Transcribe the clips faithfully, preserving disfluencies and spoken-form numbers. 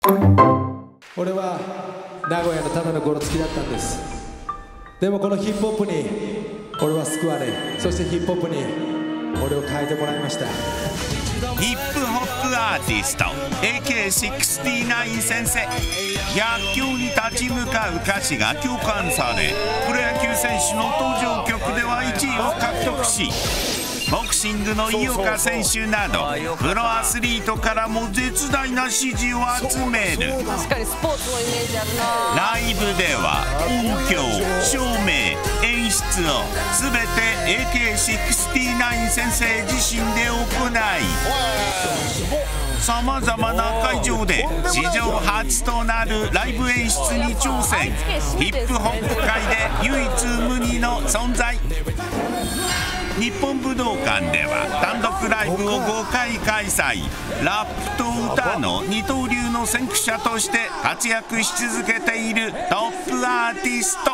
俺は名古屋のただのゴロつきだったんです。でもこのヒップホップに俺は救われ、そしてヒップホップに俺を変えてもらいました。 ヒップホップアーティスト エーケーろくじゅうきゅう 先生、逆境に立ち向かう歌詞が共感され、プロ野球選手の登場曲ではいちいを獲得し、ボクシングの井岡選手などプロアスリートからも絶大な支持を集める。 確かにスポーツのイメージあるな。 ライブでは音響、照明、演出を全て エーケーろくじゅうきゅう 先生自身で行い、さまざまな会場で史上初となるライブ演出に挑戦。ヒップホップ界で唯一無二の存在。日本武道館では単独ライブをごかい開催。ラップと歌の二刀流の先駆者として活躍し続けているトップアーティスト。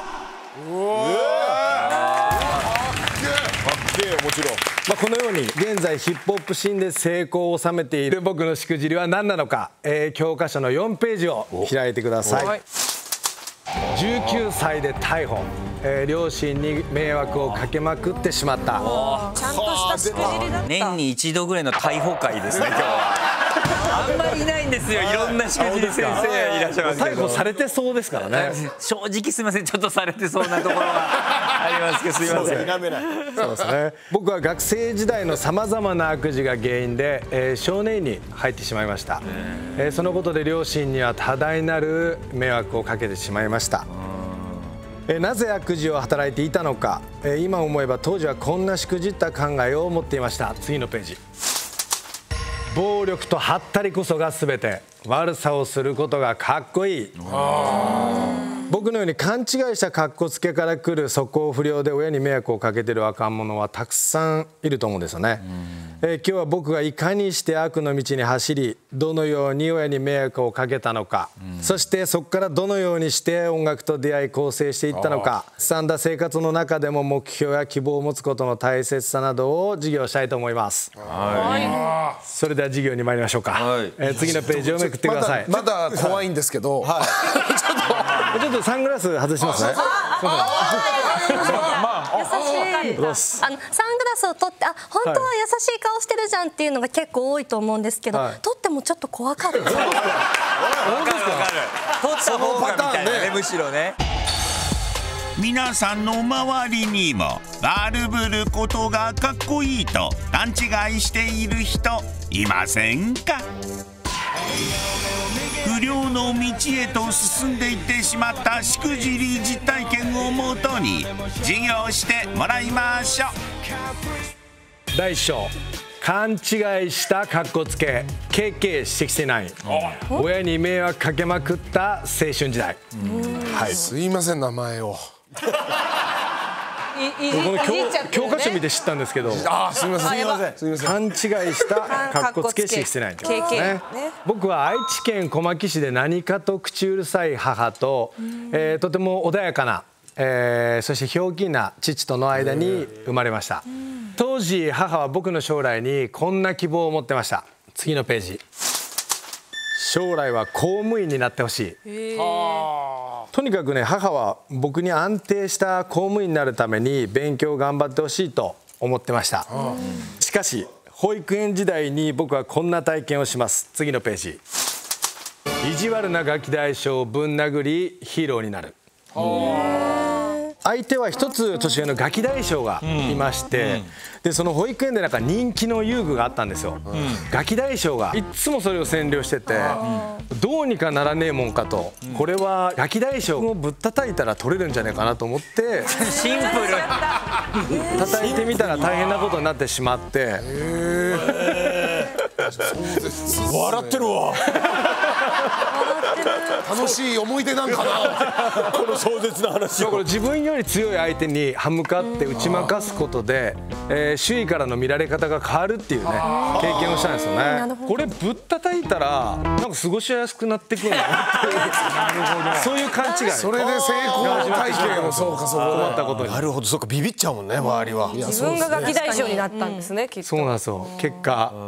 もちろん、 まあ、このように現在ヒップホップシーンで成功を収めている僕のしくじりは何なのか、えー、教科書のよんページを開いてください。はい、じゅうきゅうさいで逮捕、えー、両親に迷惑をかけまくってしまった。 ちゃんとしたしくじりだった。 年に一度ぐらいの逮捕会ですね今日は。あんまりいないんですよ、いろんなしくじり先生いらっしゃいますけど。 逮捕されてそうですからね。 正直すみません、ちょっとされてそうなところがありますけど、すみません。 そうですね。僕は学生時代のさまざまな悪事が原因で、えー、少年院に入ってしまいました。えー、そのことで両親には多大なる迷惑をかけてしまいました。えー、なぜ悪事を働いていたのか、えー、今思えば当時はこんなしくじった考えを持っていました。次のページ。暴力とはったりこそが全て、悪さをすることがかっこいい。僕のように勘違いしたかっこつけから来る素行不良で親に迷惑をかけている若者はたくさんいると思うんですよね。えー、今日は僕がいかにして悪の道に走り、どのように親に迷惑をかけたのか、そしてそこからどのようにして音楽と出会い構成していったのか、すさんだ生活の中でも目標や希望を持つことの大切さなどを授業したいと思います。はい、それでは授業に参りましょうか。はい、えー、次のページをめくってください。 まだ、まだ怖いんですけど、はい、ちょっとちょっとサングラス外しますね。 優しい。あのサングラスを取って、あ、本当は優しい顔してるじゃんっていうのが結構多いと思うんですけど、はい、取ってもちょっと怖かった。わかるわかる。 取った方がみたいなね、むしろね。 皆さんの周りにも悪ぶることがかっこいいと勘違いしている人いませんか？不良の道へと進んでいってしまったしくじり実体験をもとに授業してもらいましょう。 だいいっ章、勘違いしたかっこつけ ケーケーろくじゅうきゅう、親に迷惑かけまくった青春時代。 はい、すいません名前をこの 教, 教科書見て知ったんですけど、 あーすみませんすみませんすみません勘違いしたかっこつけろくじゅうきゅうってことですね。僕は愛知県小牧市で何かと口うるさい母と、えー、とても穏やかな、えー、そしてひょうきんな父との間に生まれました。当時母は僕の将来にこんな希望を持ってました。次のページ。将来は公務員になってほしい。とにかくね、母は僕に安定した公務員になるために勉強を頑張ってほしいと思ってました。しかし保育園時代に僕はこんな体験をします。次のページ。意地悪なガキ大将をぶん殴りヒーローになる。相手は一つ年上のガキ大将がいまして、うん、でその保育園でなんか人気の遊具があったんですよ。うん、ガキ大将がいつもそれを占領してて、うん、どうにかならねえもんかと、うん、これはガキ大将をぶったたいたら取れるんじゃないかなと思ってシンプル叩いてみたら大変なことになってしまって。 笑ってるわ。楽しい思い出なんかなこの壮絶な話を。 自分より強い相手に歯向かって打ち負かすことで、えー、周囲からの見られ方が変わるっていうね経験をしたんですよね。これぶったたいたらなんか過ごしやすくなってくるんだなそういう勘違い。 それで成功体験をそうかそう思ったことに。 なるほど、そうか、ビビっちゃうもんね周りは。 自分がガキ大将になったんですね、きっと。 そうなんですよ。結果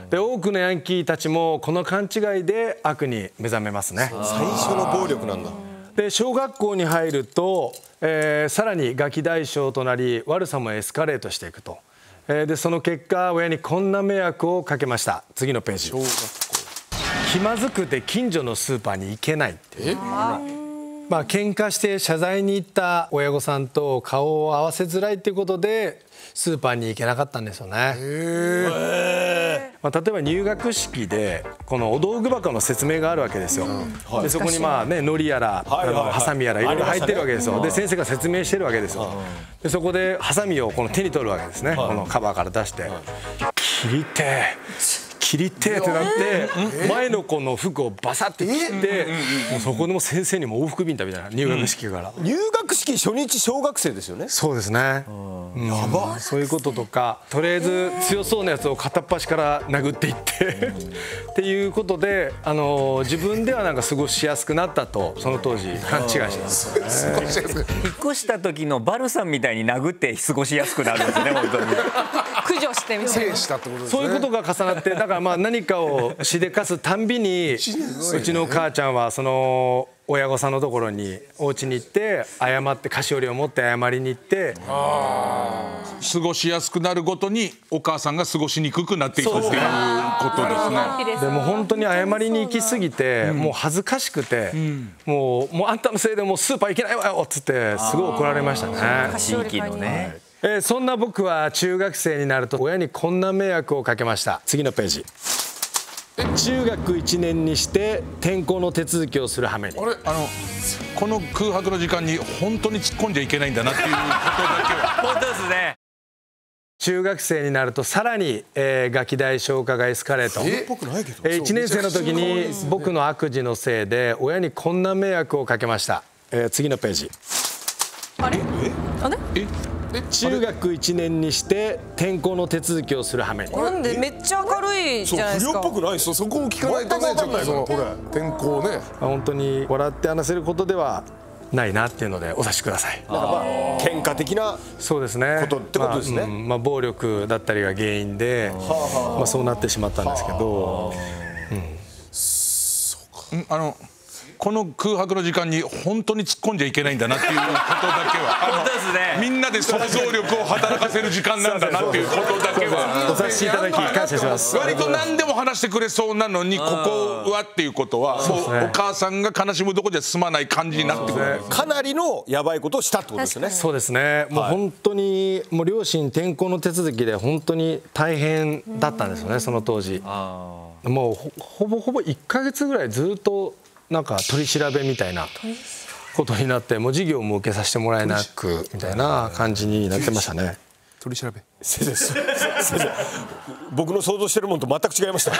で多くのヤンキーたちもこの勘違いで悪に目覚めますね。 最初の暴力なんだ。 で小学校に入ると、えー、さらにガキ大将となり悪さもエスカレートしていくと、えー、でその結果親にこんな迷惑をかけました。次のページ。気まずくて近所のスーパーに行けないっていう。まあ喧嘩して謝罪に行った親御さんと顔を合わせづらいっていうことでスーパーに行けなかったんですよね。まあ、例えば入学式でこのお道具箱の説明があるわけですよ。でそこにまあね海苔やらあのハサミやらいろいろ入ってるわけですよ。で先生が説明してるわけですよ。でそこでハサミをこの手に取るわけですね。このカバーから出して切り手切り手ってなって前の子の服をバサッて切ってもうそこでも先生にも往復ビンタみたいな入学式から。 入学式初日小学生ですよね。 そうですね。やば。そういうこととかとりあえず強そうなやつを片っ端から殴っていってっていうことであの自分ではなんか過ごしやすくなったとその当時勘違いしてたんですよね。 引っ越した時のバルさんみたいに殴って過ごしやすくなるんですね本当に。 駆除してみたいな。 そういうことが重なってだからまあ何かをしでかすたんびにうちの母ちゃんはその親御さんのところにお家に行って謝って菓子折りを持って謝りに行って。 過ごしやすくなるごとにお母さんが過ごしにくくなっていくっていうことですね。 でも本当に謝りに行き過ぎてもう恥ずかしくてもうもうあんたのせいでもうスーパー行けないわよっつってすごい怒られましたね。 地域のね。 えー、そんな僕は中学生になると親にこんな迷惑をかけました。次のページ。中学いちねんにして転校の手続きをする羽目に。 あれあのこの空白の時間に本当に突っ込んじゃいけないんだなっていうことだけは本当ですね。 中学生になるとさらに、えー、ガキ大将化がエスカレート。えー、いちねん生の時に僕の悪事のせいで親にこんな迷惑をかけました。えー、次のページ。 あれあれ中学いちねんにして転校の手続きをする羽目に。 なんでめっちゃ明るいじゃないですか。 不良っぽくないですよ。そこも聞かないとねちょっとそのこれ転校ね。 本当に笑って話せることではないなっていうのでお察しください。 だからまあ喧嘩的なそうですね。 ことってことですね。 まあ、うんまあ、暴力だったりが原因でまあそうなってしまったんですけど。うん、 そうか。あのこの空白の時間に本当に突っ込んじゃいけないんだなっていうことだけは本当ですね。 みんなで想像力を働かせる時間なんだなっていうことだけはお察しいただき感謝します。 割と何でも話してくれそうなのにここはっていうことはもうお母さんが悲しむどころじゃ済まない感じになってくる。 かなりのやばいことをしたってことですよね。 そうですね。もう本当にもう両親転校の手続きで本当に大変だったんですよねその当時。もう ほ, ほぼほぼいっかげつぐらいずっとなんか取り調べみたいなことになってもう授業も受けさせてもらえなくみたいな感じになってましたね。 取り調べ先生先生僕の想像してるものと全く違いました。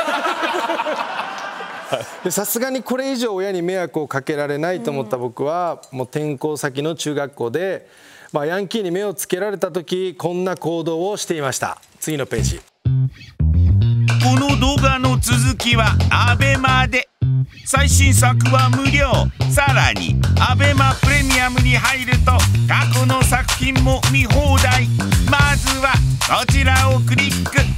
さすがにこれ以上親に迷惑をかけられないと思った僕はもう転校先の中学校で、まあ、ヤンキーに目をつけられた時こんな行動をしていました。次のページ。 この動画の続きはアベマで最新作は無料。さらにアベマプレミアムに入ると過去の作品も見放題。まずはこちらをクリック。